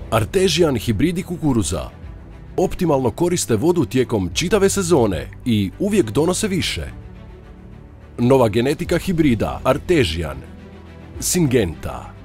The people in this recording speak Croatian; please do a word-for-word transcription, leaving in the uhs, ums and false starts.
Artesian hibridi kukuruza optimalno koriste vodu tijekom čitave sezone i uvijek donose više. Nova genetika hibrida Artesian Syngenta.